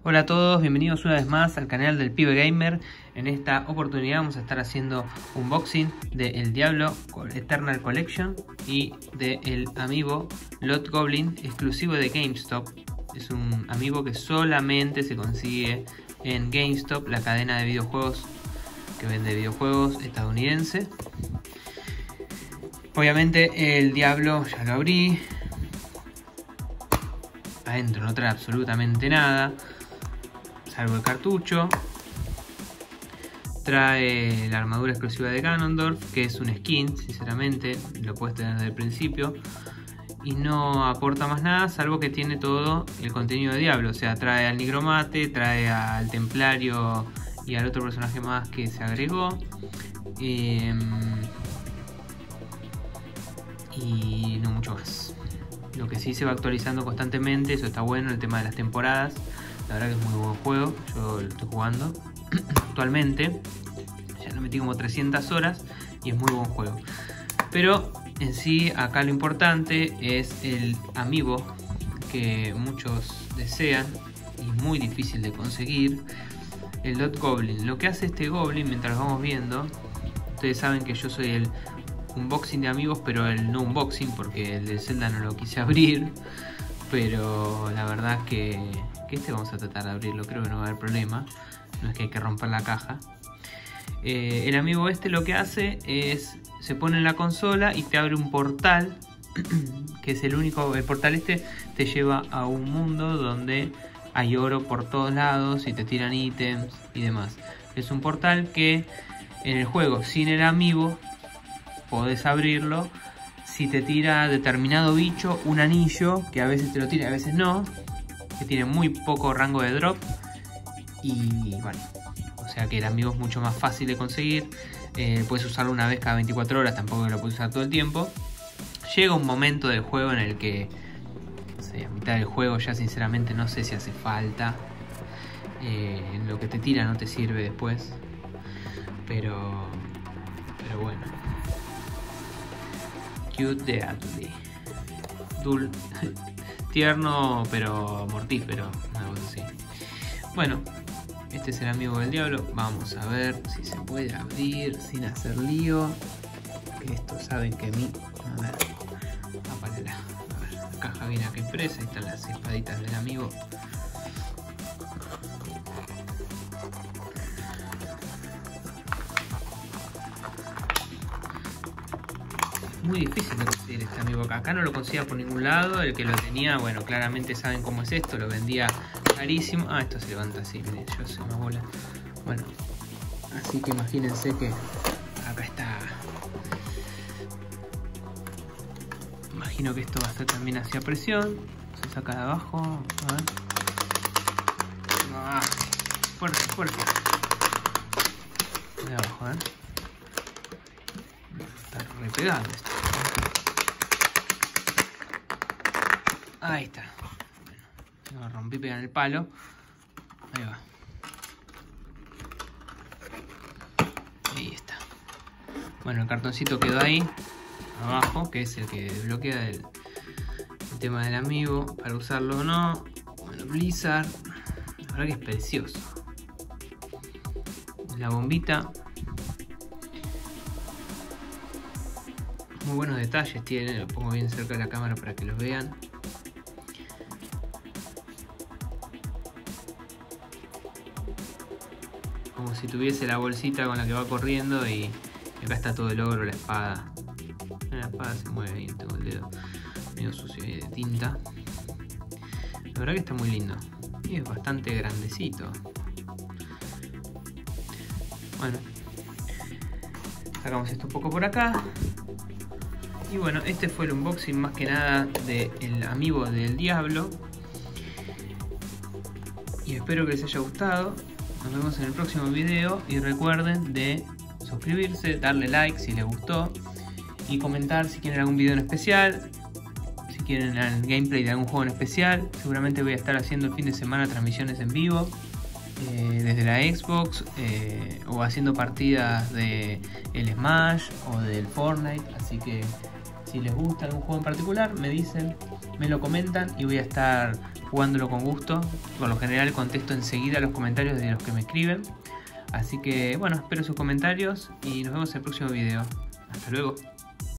Hola a todos, bienvenidos una vez más al canal del Pibe Gamer. En esta oportunidad vamos a estar haciendo unboxing de El Diablo Eternal Collection y de el amiibo Loot Goblin exclusivo de GameStop. Es un amiibo que solamente se consigue en GameStop, la cadena de videojuegos que vende videojuegos estadounidense. Obviamente el Diablo ya lo abrí. Adentro no trae absolutamente nada, salvo el cartucho. Trae la armadura exclusiva de Ganondorf, que es un skin, sinceramente, lo puedes tener desde el principio. Y no aporta más nada, salvo que tiene todo el contenido de Diablo. O sea, trae al Nigromante, trae al Templario y al otro personaje más que se agregó. Y no mucho más. Lo que sí se va actualizando constantemente, eso está bueno, el tema de las temporadas. La verdad que es muy buen juego, yo lo estoy jugando actualmente. Ya lo metí como 300 horas y es muy buen juego. Pero en sí, acá lo importante es el amiibo que muchos desean y muy difícil de conseguir, el Loot Goblin. Lo que hace este Goblin, mientras lo vamos viendo, ustedes saben que yo soy el unboxing de amigos, pero el no unboxing, porque el de Zelda no lo quise abrir. Pero la verdad es que este vamos a tratar de abrirlo, creo que no va a haber problema. No es que hay que romper la caja. El amiibo este lo que hace es, se pone en la consola y te abre un portal, que es el único, el portal este te lleva a un mundo donde hay oro por todos lados y te tiran ítems y demás. Es un portal que en el juego, sin el amiibo, podés abrirlo si te tira determinado bicho un anillo, que a veces te lo tira y a veces no, que tiene muy poco rango de drop. Y bueno, o sea que el amiibo es mucho más fácil de conseguir. Puedes usarlo una vez cada 24 horas, tampoco lo puedes usar todo el tiempo. Llega un momento del juego en el que, no sé, a mitad del juego ya sinceramente no sé si hace falta. Lo que te tira no te sirve después. Pero bueno. Cute Deadly. Tierno pero mortífero, una cosa así. Bueno, este es el amiibo del Diablo. Vamos a ver si se puede abrir sin hacer lío. Esto saben que a mí... A ver, apálela. A ver, la caja viene acá impresa. Ahí están las espaditas del amiibo. Muy difícil de conseguir este amiibo acá. Acá no lo conseguía por ningún lado. El que lo tenía, bueno, claramente saben cómo es esto. Lo vendía carísimo. Ah, esto se levanta así, miren, yo soy una bola. Bueno, así que imagínense que acá está. Imagino que esto va a estar también hacia presión. Se saca de abajo. A ver. Ah, fuerte, fuerte. De abajo, ¿eh? Está re pegado esto. Ahí está. Bueno, lo rompí, pega en el palo. Ahí va. Ahí está. Bueno, el cartoncito quedó ahí abajo, que es el que desbloquea el tema del amiibo para usarlo o no. Bueno, Blizzard, la verdad que es precioso. La bombita, muy buenos detalles tiene. Lo pongo bien cerca de la cámara para que los vean. Como si tuviese la bolsita con la que va corriendo, y acá está todo el oro, la espada. La espada se mueve bien, tengo el dedo medio sucio ahí de tinta. La verdad que está muy lindo y es bastante grandecito. Bueno, sacamos esto un poco por acá. Y bueno, este fue el unboxing más que nada del amiibo del Diablo. Y espero que les haya gustado. Nos vemos en el próximo video. Y recuerden de suscribirse, darle like si les gustó. Y comentar si quieren algún video en especial. Si quieren el gameplay de algún juego en especial. Seguramente voy a estar haciendo el fin de semana transmisiones en vivo. Desde la Xbox. O haciendo partidas de el Smash o del Fortnite. Así que Si les gusta algún juego en particular, me dicen, me lo comentan y voy a estar jugándolo con gusto. Por lo general contesto enseguida los comentarios de los que me escriben. Así que bueno, espero sus comentarios y nos vemos en el próximo video. Hasta luego.